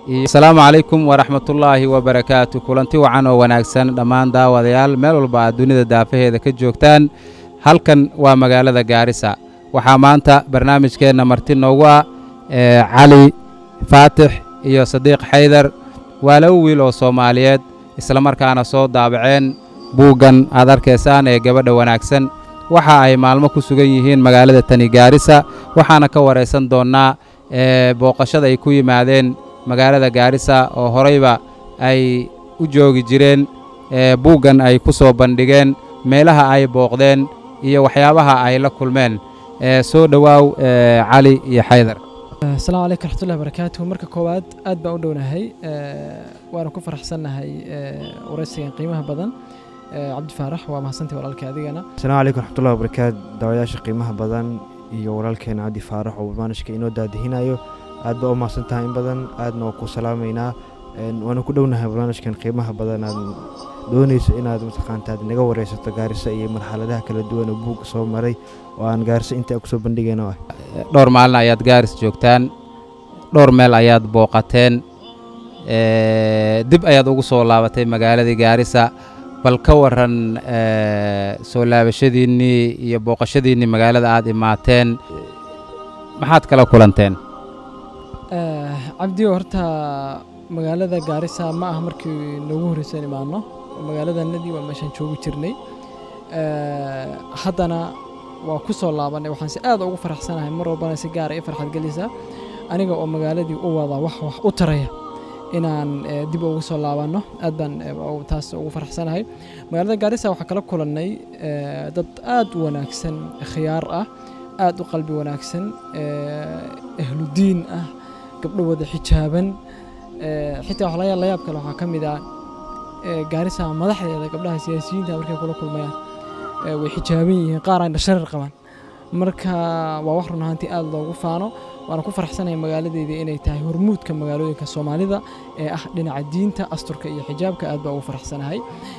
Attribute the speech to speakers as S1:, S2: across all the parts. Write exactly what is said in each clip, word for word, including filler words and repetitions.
S1: السلام عليكم ورحمة الله وبركاته. كلنتي وعن وناكسن دمان داوديال مeel walba aad dunida daafaheeda ka joogtaan. halkan waa magaalada Gaarisa. waxaa maanta barnaamijkeena marti noogu ah Cali Faatix iyo Sadiq Xaydar waa laba wiil oo Soomaaliyeed isla markaana soo daabaceen buugan aad arkaysaan ee gabadha wanaagsan. waxa ay maalmo ku sugan yihiin magaalada tani Gaarisa waxaana ka wareysan doonaa booqashada ay ku yimaadeen magaalada Gaarisa oo horeyba ay u joogi jireen buugan ay ku soo bandhigeen meelaha ay booqdeen iyo waxyaabaha ay la kulmeen. soo dhawaaw Cali iyo Xaydar.
S2: السلام عليكم ورحمة الله وبركاته. مركز كواد أد بأودونا هاي وأنا كفر حسنا هاي ورئيسي قيمة بدن عبد الفارح ومحسنتي ورالك هذه أنا.
S3: السلام عليكم ورحمة الله وبركاته. دواياش قيمة بدن يورالك هنا عبد الفارح وبمانش كإنه داد هنا يو أد بأو محسنتها إن بدن أد نوكو سلامينا وأنا كدونا هاي برنامج كان قيمة بدن دونيس إن هذا متقان تاد نجوا رئيس التجارس أي مرحلة ده كلا دوان وبوق صوم مري وأنا جارس أنت أكسب بندقنا واه.
S1: dhowr maalin ayaad Gaaris joogtaan dhowr meel ayaad booqateen dib ayaad ugu soo laabatay magaalada Gaarisa bal ka waran soo laabashadiinii iyo booqashadiinii magaalada aad imaateen maxaad kala kulanteen
S2: cabdi horta magaalada Gaarisa ma aha markii noogu horeysay imaano magaaladannadii waa meeshan joogi jirnay haddana waa ku soo laabanay waxaan si aad ugu faraxsanahay mar walbana si gaar ah farxad galisa aniga oo magaaladii u wada wax wax u taraya inaan dib ugu soo laabano aad baan taas ugu faraxsanahay magaalada Gaarisa waxa kala kulanay dad aad u wanaagsan khiyaar ah aad u qalbi wanaagsan ahlu diin ah gabdho wada xijaaban xitaa waxa la yaab kale waxa kamid ah Gaarisa madaxdeeda gabdhaha siyaasiyiinta markay kula kulmayaan way xijaaban yihiin qaar aan sharar qaban marka waa wax run ahaantii aad loogu faano waana ku faraxsanahay magaaladeedii inay tahay hormuudka magaalooyinka Soomaalida ee ah dhinaca diinta asturka iyo xijaabka aad baa ugu faraxsanahay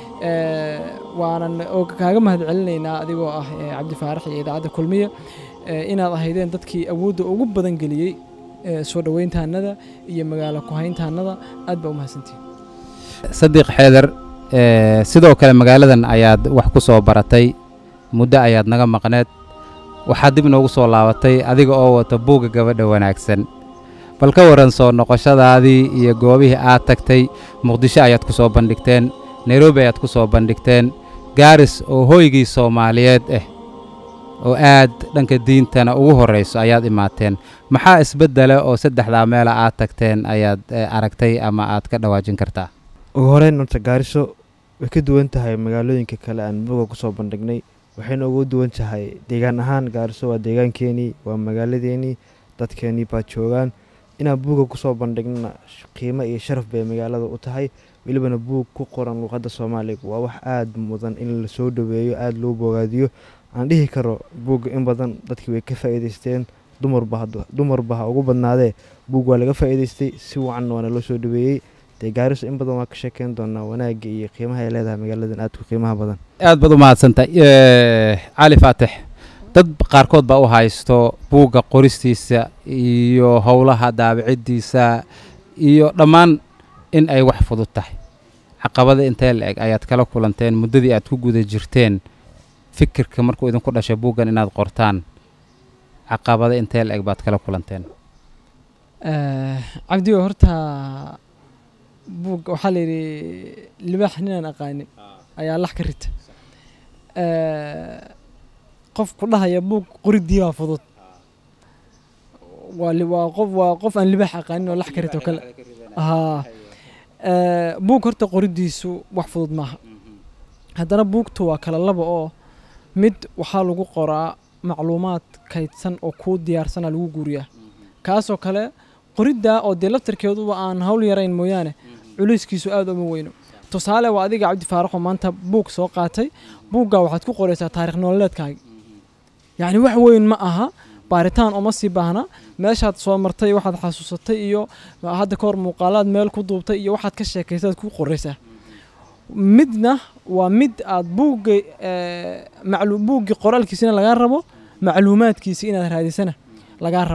S2: waana kaaga mahadcelinaynaa adigoo ah Cabdi Faarax iyo idaacada kulmiye inaad ahaydeen dadkii awoodda ugu badan galiyay soo dhaweyntaanada iyo magaalo ku hayntaanada aad baa u mahadsantiin
S1: Sadiq Xaydar sidoo kale magaaladan ayaad wax ku soo baratay muddo ayaad naga maqneed waxaad dib noogu soo laabatay adiga oo wata buuga gabadha wanaagsan bal ka waran soo noqoshadaadii iyo goobihii aad tagtay Muqdisho ayaad ku soo bandhigteen Nairobi ayaad ku soo bandhigteen Gaaris oo hooygii Soomaaliyeed ah oo aad dhanka diintana ugu horeyso ayaad imaateen maxaa isbeddelay oo saddexda meel aad tagteen ayaad aragtay ama aad ka dhawaajin kartaa
S3: ugu horeyn inta Gaariso way ka duwan tahay magaalooyinka kale aan buuga ku soo bandhignay waxayna ugu duwan tahay deegaan ahaan Gaariso waa deegaankeeni waa magaaladeeni dadkeeni baa joogan ina buuga ku soo bandhignaa qiimo iyo sharaf bay magaalada u tahay waliba buug ku qoran luqadda Soomaaliga waa wax aad mudan in la soo dhaweeyo aad loo bogaadiyo aan dhihi karo buuga in badan dadkii way ka faa'iideysteen dumar baa dumar baa ugu badnaadee buug waa laga faa'iideystay si wacan waana loo soo dhaweeyay Gaariso in badan waa ka sheekeen doonaa wanaaga iyo qiimaha ay leedahay magaaladan aad ku qiimaha badan
S1: aad baad u mahadsantahay Cali Faatix dad qaarkood baa u haysto buuga qoristiisa iyo howlaha daabicidiisa iyo dhammaan in ay wax fudud tahay caqabada intee leeg ayaad kala kulanteen muddadii aad ku guda jirteen fikirka markuu idin ku dhashay buugan inaad qortaan caqabada intee leeg baad kala kulanteen
S2: cabdi horta buug waxa la yiri libax ninaan aqaanin ayaa lax ka rita qof ku dhahaya buug qoridii waa fudud waa qof waa qof aan libax aqaanin oo lax ka rita kale aha buug horta qoridiisu wax fudud maaha haddana buugtu waa kala laba oo mid waxaa lagu qoraa macluumaad kaydsan oo ku diyaarsan lagu guuriyaa kaasoo kale qorida oo de laftarkeedu aan hawl yarayn mooyaane culayskiisu aad uma weyno tusaale waa adiga Cabdi Faarax oo maanta buug soo qaatay buugga waxaad ku qoraysaa taariikh nololeedkaaga yani wax weyn ma aha baaritaan uma sii baahna meeshaad soo martay waxaad xasuusatay iyo hadda ka hor muuqaalaad meel ku duubtay iyo waxaad ka sheekaysaad ku qoraysaa midna waa mid aad buugga macluum buugga qoraalkiisina laga rabo macluumaadkiisa inaad raadisana laga rabo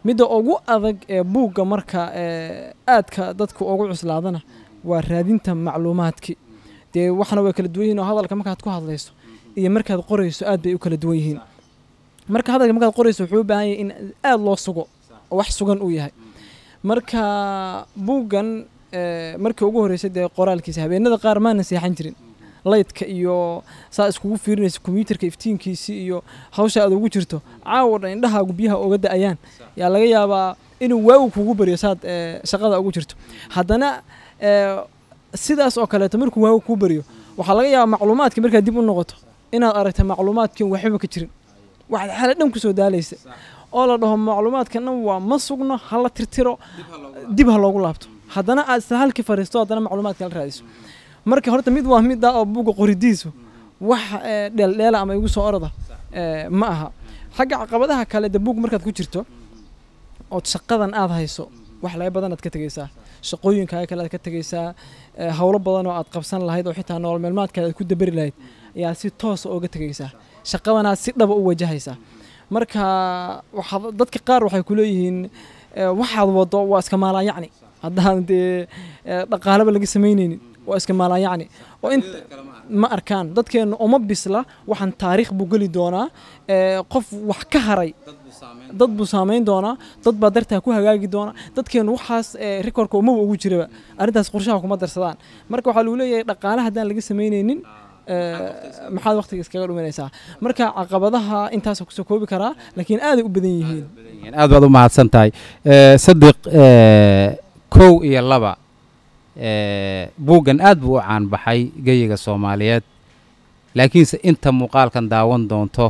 S2: midda ugu adag ee buugga marka aadka dadku ugu cuslaadana waa raadinta macluumaadkii dee waxna way kala duwan yihiin oo hadalka markaad ku hadlayso iyo markaad qorayso aad bay u kala duwan yihiin marka hadalka markaad qorayso wuxuu u baahan yahay in aad loo sugo oo wax sugan uu yahay marka buuggan markii ugu horeysay dee qoraalkiisa habeenada qaar maana seexan jirin laydka iyo saa iskugu fiirinaysa kombiyuutarka iftiinkiisii iyo hawsha aad ugu jirto caawa dhan indhahaagu biyaha uga da'ayaan yaa laga yaabaa inuu waagu kugu baryo saad shaqada ugu jirto haddana sidaas oo kaleeto markuu waagu kuu baryo waxaa laga yaabaa macluumaadkii markaad dib u noqoto inaad aragta macluumaadkiin waxba ka jirin waxaad xale dhan ku soo daalaysa oo la dhaho macluumaadkan waa ma sugno hala tirtiro dib ha loogu laabto haddana aad isla halkii fariisto haddana macluumaadka la raadiso marka horta mid waa midda oo buugga qoridiisu wax dheeldheela ama igu soo orada ma aha xagga caqabadaha kale de buug markaad ku jirto oo shaqadan aad hayso wax laga badan aad ka tagaysaa shaqooyinkaaga kale aad ka tagaysaa hawlo badan oo aad qabsan lahayd oo xitaa nolol maalmeedkaada aad ku dabari lahayd ayaa si toos uga tagaysaa shaqadanaad si dhaba u wajahaysaa marka waxaad dadka qaar waxay ku leeyihiin waxaad wado waa iska maalaan yacni haddaan dee dhaqaalaba laga samaynaynin waa iska maalaan yacni oo inta ma arkaan dadkeena uma bisla waxaan taariikh buu geli doonaa qof wax ka haray dad buu saameyn doonaa dad baa dartaa ku hagaagi doona dadkeenu waxaas rekorka umaba ugu jiraba arrintaas qorshaha kuma darsadaan marka waxaa lagu leeyahay dhaqaale haddaan laga samaynaynin maxaad waqtiga iskaga dhuminaysaa marka caqabadaha intaas ku soo koobi karaa laakiin aad ay u badan yihiin
S1: aad baad u mahadsan tahay sadiq kow iyo laba buuggan aad buu u caan baxay geyiga Soomaaliyeed laakiinse inta muuqaalkan daawan doonto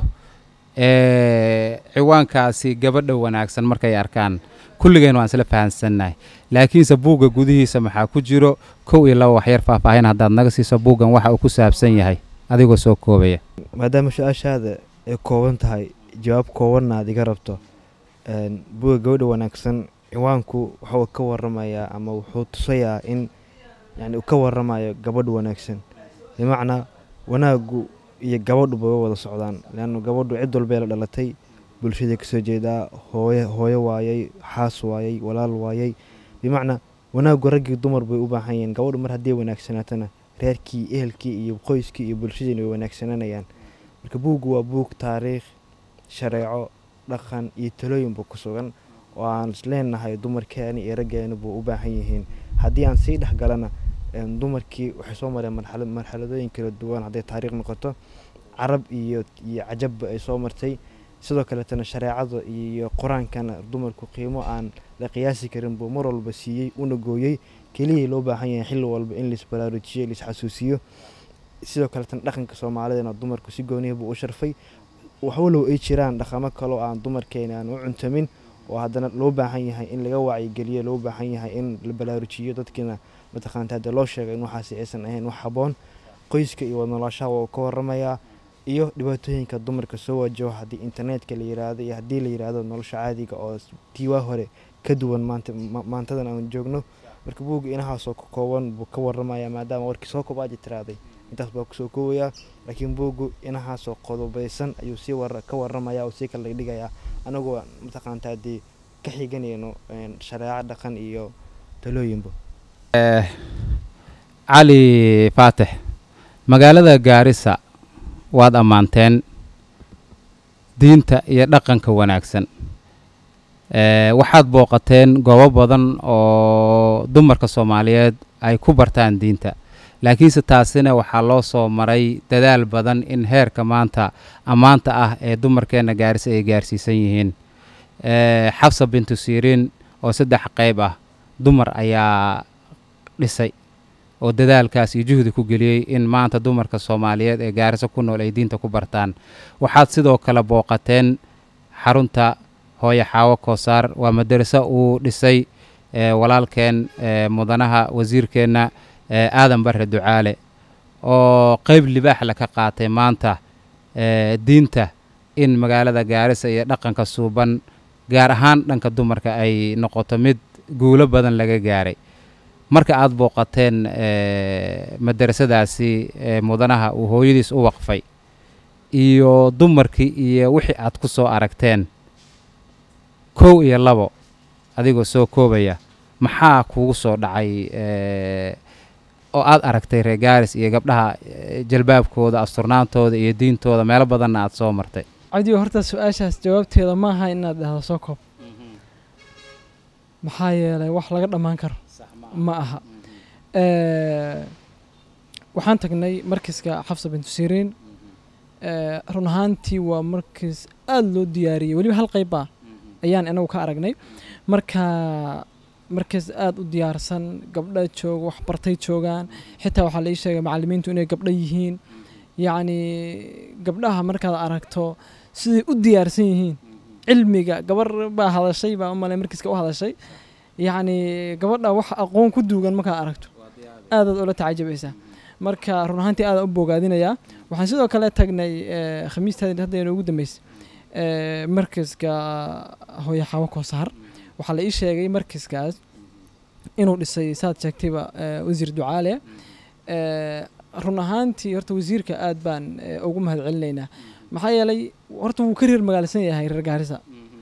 S1: ciwaankaasi gabadha wanaagsan markay arkaan kulligeen waan isla fahansannahay laakiinse buugga gudihiisa maxaa ku jiro kow iyo laba wax yar faahfaahin haddaad naga siiso buuggan waxa uu ku saabsan yahay adigoo soo koobaya
S3: maadaama su-aashaada ay kooban tahay jawaab koobanna aad iga rabto buugga gabadha wanaagsan ciwaanku wuxuu ka warramayaa ama wuxuu tusayaa in yani uu ka warramayo gabadh wanaagsan bimacnaa wanaagu iyo gabadhuba way wada socdaan leannu gabadhu cid walbay la dhalatay bulshada kasoo jeedaa hooyo hooyo waayay xaas waayay walaal waayay bimacnaa wanaagu raggii dumar bay u baahan yihiin gabadhu mar haddii wanaagsanaatana reerkii ehelkii iyo qoyskii iyo bulshadiina way wanaagsananayaan marka buuggu waa buug taariikh shareeco dhaqan iyo talooyinba ku sugan oo aan isleenahay dumarkeeni iyo raggeeni buu u baahan yihiin haddii aan sii dhex galana dumarkii waxay soo mareen marxalad marxaladooyin kala duwan hadday taariikh noqoto carab iyo iyo cajabba ay soo martay sidoo kaleetana shareecada iyo qur-aankana dumarku qiimo aan la qiyaasi karin buu mar walba siiyey una gooyey keliya loo baahan yahay xilli walba in lais baraarujiyo lais xasuusiyo sidoo kaleetana dhaqanka soomaalidana dumarku si gooniya buu u sharfay wax walow ay jiraan dhaqamo kaloo aan dumarkeena aan u cuntamin oo haddana loo baahan yahay in laga wacyigeliyo loo baahan yahay in la baraarujiyo dadkiina mataqaanta hadda loo sheegay in waxaasi aysan ahayn wax habboon qoyska iyo wada noloshaha waa ka warramayaa iyo dhibaatooyinka dumarka soo wajaho haddii internetka la yiraahdo iyo haddii la yiraahdo nolosha caadiga oo tiiwaa hore ka duwan maanta maantadan aan joogno marka buugga inahaasoo ka kooban buu ka warramayaa maadaama warkii soo kobaaji tiraaday intaas baa kusoo koobayaa laakiin buuggu inahaasoo qodobaysan ayuu sii war ka warramayaa oo sii kala dhigayaa anagoo mataqaanta haddii ka xiganayno shareeco dhaqan iyo talooyinba
S1: cali faatix magaalada Gaarisa waad ammaanteen diinta iyo dhaqanka wanaagsan ee waxaad booqateen goobo badan oo dumarka Soomaaliyeed ay ku bartaan diinta laakiinse taasina waxaa loo soo maray dadaal badan in heerka maanta ammaanta ah ee dumarkeena Gaarisa ay gaarsiisan yihiin ee Xafsa bintu Sirin oo saddex qayb ah dumar ayaa dhisay oo dadaalkaas iyo juhdi ku geliyay in maanta dumarka Soomaaliyeed ee Gaarisa ku nool ay diinta ku bartaan waxaad sidoo kale booqateen xarunta hooyo Xaawo Koosaar waa madrasa uu dhisay ee walaalkeen ee mudanaha wasiirkeena ee Aadan Barre Ducaale oo qayb libaax la ka qaatay maanta ee diinta in magaalada Gaarisa iyo dhaqanka suuban gaar ahaan dhanka dumarka ay noqoto mid guulo badan laga gaaray marka aad booqateen ee madrasadaasi ee mudanaha uu hooyadiis u waqfay iyo dumarkii iyo wixii aad ku soo aragteen kow iyo labo adigoo soo koobaya maxaa kugu soo dhacay oo aad aragtay reer Gaaris iyo gabdhaha jalbaabkooda asturnaantooda iyo diintooda meelo badanna aad soo martay
S2: cadiyo horta su'aashaas jawaabteeda ma aha inaad dhahdo soo koob maxaa yeelay wax laga dhamaan karo ma aha waxaan tagnay markiska Xafsa bintu Siriin run ahaantii waa markis aad loo diyaariyay waliba hal qayb ah ayaan anagu ka aragnay marka markis aad u diyaarsan gabdha joog wax bartay joogan xitaa waxa la ii sheegay macallimiintu inay gabdha yihiin yaani gabdhaha markaad aragto sidii u diyaarsan yihiin cilmiga gabar baa hadashay baa umaleey markiska u hadashay yaani gabadha wax aqoon ku duugan marka aragto aad aad ula tacajabaysa marka run ahaantii aad u bogaadinaya waxaan sidoo kale tagnay khamiistaadii hadda inoo ugu dambeysay markiska hooyo xawa Koosar waxa la ii sheegay markiskaas inuu dhisay saad sheegtayba wasiir Ducaale run ahaantii horta wasiirka aad baan ugu mahad celinaynaa maxaa yeelay horta wuu ka reer magaalsan yahay reer Gaarisa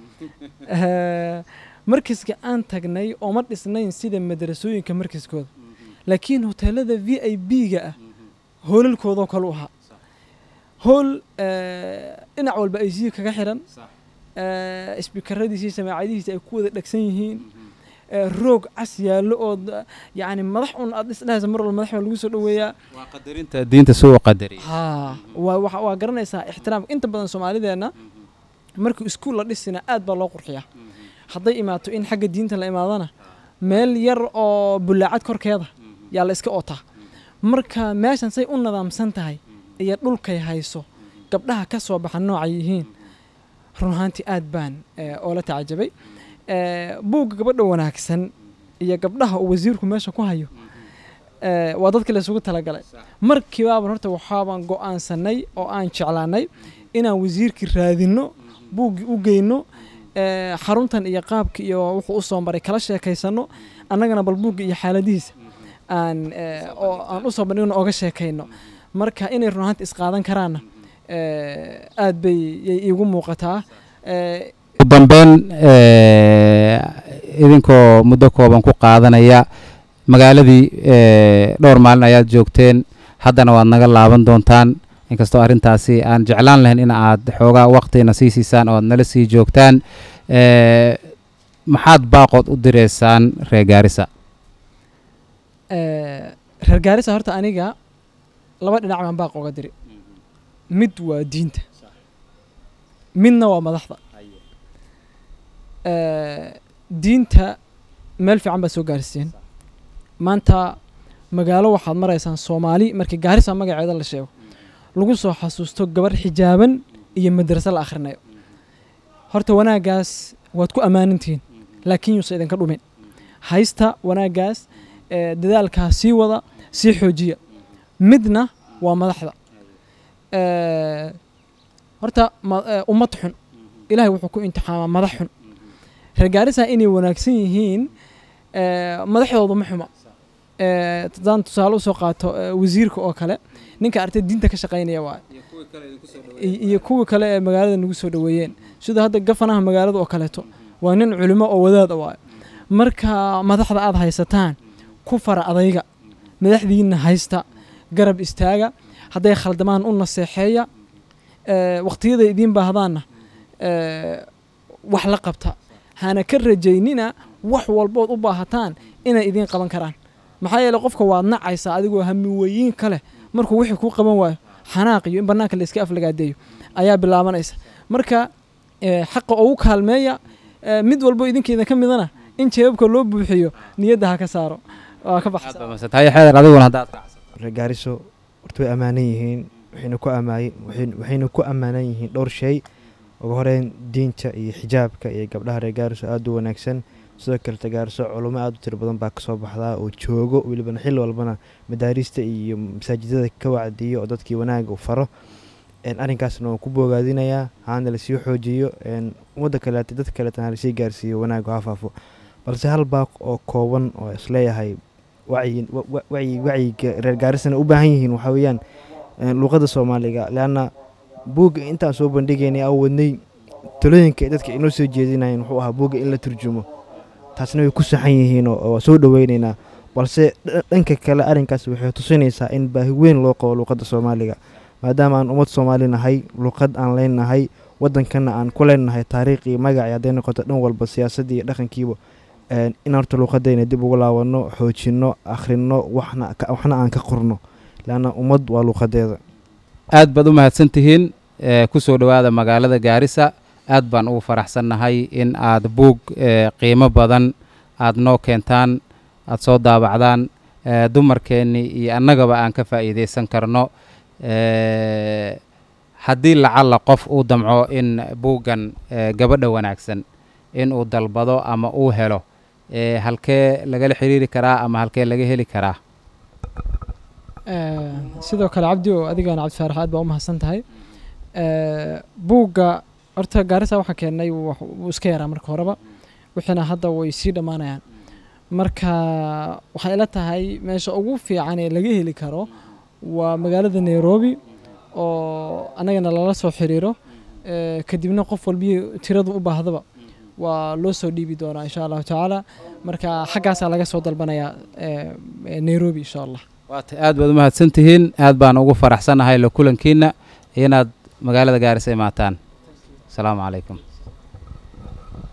S2: markiska aan tagnay oo ma dhisnayn sida madrasooyinka markiskooda laakiin hoteelada V I P-ga ah hoolalkooda kale u ahaa hool dhinac walba ay sii kaga xiran isbikaradiisa samaacadiisa ay ku wada dhagsan yihiin roog cas yaalo oo yaani madax un aad isdhaas mar walba madax lagu soo dhaweeyaa
S1: waa qadarinta diinta soo qadariy
S2: ha waa waa garanaysaa ixtiraam inta badan Soomaalideena markii iskuul la dhisina aad baa loo qurxiyaa haday imaato in xagga diinta la imaadana meel yar oo bulaacad korkeeda yaa la iska oota marka meeshan say u nidaamsan tahay iyo dhulkay hayso gabdhaha ka soo baxan nooc yihiin run ahaantii aad baan oo la tacajabay buug gabadha wanaagsan iyo gabdhaha uu wasiirku meesha ku hayo waa dadka la isugu talagalay markii baa horta waxaan go'aansanay oo aan jeclaanay inaan wasiirkii raadino buug u geyno xaruntan iyo qaabka iyo wuxuu u soo maray kala sheekaysano annagana bal buug iyo xaaladihiisa aan oo aan u soo bandhigno oga sheekayno marka inay run ahaantii isqaadan karaan aad bay iigu muuqataa
S1: dambeyn idinkoo muddo kooban ku qaadanaya magaaladii dhowr maalin ayaad joogteen haddana waad naga laaban doontaan inkastoo arrintaasi aan jeclaan lahayn in aad xoogaa waqtina sii siisaan oo aad nala sii joogtaan maxaad baaqood u direysaan reer Gaarisa
S2: reer Gaarisa horta aniga laba dhinac baan baaq uga diri mid waa diinta midna waa madaxda diinta meel fiican baa soo gaarsiin maanta magaalo waxaad maraysaan Soomaali markii Gaarisa magaceeda la sheego lagu soo xasuusto gabar xijaaban iyo madrasa la akhrinayo horta wanaagaas waad ku amaanintiin laakiin yuusan idinka dhumin haysta wanaagaas dadaalka sii wada sii xoojiya midna waa madaxda horta ummad xun ilaahay wuxuu ku imtixaamaa madax xun reer Gaarisa inay wanaagsan yihiin madaxdoodu ma xuma tadaan tusaale soo qaato wasiirka oo kale ninka artay diinta ka shaqeynaya waa iyo kuwa kale ee magaalada nagu soo dhaweeyeen sida hadda gafanaha magaalada oo kaleeto waa nin culimo oo wadaad ah marka madaxda aad haysataan ku fara adayga madaxdiina haysta garab istaaga haday khaldamaan u naseexeeya waqtiyada idin baahdaana wax la qabta hana ka rajaynina wax walba u baahataan inay idin qaban karaan maxaa yeelay qofka waad nacaysa adigoo hami weyn kale markuu wixii ku qaban waayo xanaaq iyo in banaanka la iska aflagaadeeyo ayaa bilaabanaysa marka xaq oo kaalmeeya mid walba idinkeeda ka midana in jeebabka loo buuxiyo niyada ha ka saaro waa ka baxsan
S1: tahay xeer adiguna hadaad
S3: reer Gaariso horta way amaanan yihiin waxayna ku amaayay waxayna ku amaanan yihiin dhowr shay ugu horeen diinta iyo xijaabka iyo gabdhaha reer Gaariso aad u wanaagsan sidoo kale Gaariso culimo aad u tir badan baa ka soo baxda oo joogo waliba xil walbana madaarista iyo masaajidada ka wacdiyo oo dadkii wanaag u faro een arrinkaasna oo ku bogaadinaya haana la sii xoojiyo een umada kale dad kale tan la sii gaarsiiyo wanaag haafafo balse hal baaq oo kooban oo isleeyahay wacyi wacyi wacyiga reer Gaarisana u baahan yihiin waxa weeyaan luqada Soomaaliga laana buug inta soo bandhigeynay aw wadnay talooyinka dadka inoo soo jeedinayeen wuxuu ahaa buugga in la turjumo taasna way ku saxan yihiin oo soo dhaweynaynaa balse dhanka kale arrinkaas waxay tusinaysaa in baahi weyn loo qabo luuqadda Soomaaliga maadaama aan ummad Soomaali nahay luuqad aan leenahay waddankana aan ku leenahay taariikh iyo magac ay noqoto dhan walba siyaasadda iyo dhaqankiiba in horta luuqadayna dib ugu laabano xoojino akhrino waxna waxna aan ka qorno laana ummad waa luuqadeeda
S1: aad baad u mahadsantihiin ku soo dhawaada magaalada Gaarisa aad baan ugu faraxsanahay in aad buug qiimo badan aad noo keentaan aad soo daabacdaan dumarkeeni iyo annagaba aan ka faa'iideysan karno haddii lacala qof uu damco in buuggan gabadha wanaagsan in uu dalbado ama uu helo halkee lagala xiriiri karaa ama halkee laga heli karaa
S2: sidoo kale cabdi oo adigana cabdi faarax aad baa u mahadsan tahay buugga horta Gaarisa waxa keenay wuu iska yaraa marka horeba wixina hadda way sii dhamaanayaan marka waxa ila tahay meesha ugu fiican ee laga heli karo waa magaalada Nairobi oo anagana lala soo xiriiro kadibna qof walba tiradu u baahdaba waa loo soo dhiibi doonaa insha Allah taala marka xagaas laga soo dalbanaya Nairobi insha Allah
S1: waata aad baad u mahadsantihiin aad baan ugu faraxsanahay la kulankiina inaad magaalada Gaarisa imaataan السلام عليكم.